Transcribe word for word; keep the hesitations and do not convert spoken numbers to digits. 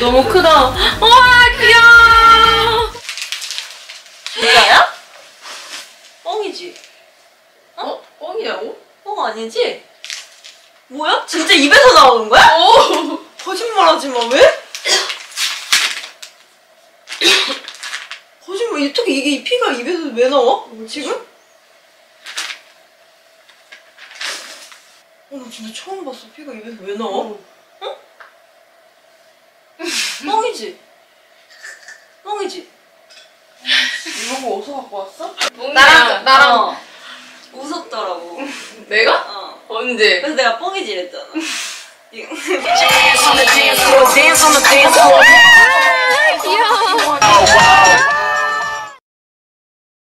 너무 크다. 와 귀여워. 진짜야? 뻥이지? 어? 어? 뻥이라고? 뻥 아니지? 뭐야? 진짜 입에서 나오는 거야? 오. 거짓말하지 마. 왜? 거짓말. 어떻게 이게 이 피가 입에서 왜 나와? 지금? 어, 나 진짜 처음 봤어. 피가 입에서 왜 나와? 어? 어? 뻥이지? 뻥이지? 이런 거 어디서 갖고 왔어? 나랑 나랑 어. 웃었더라고. 내가? 어. 언제? 그래서 내가 뻥이지 이랬잖아. Dance on the dance floor, dance on the dance floor.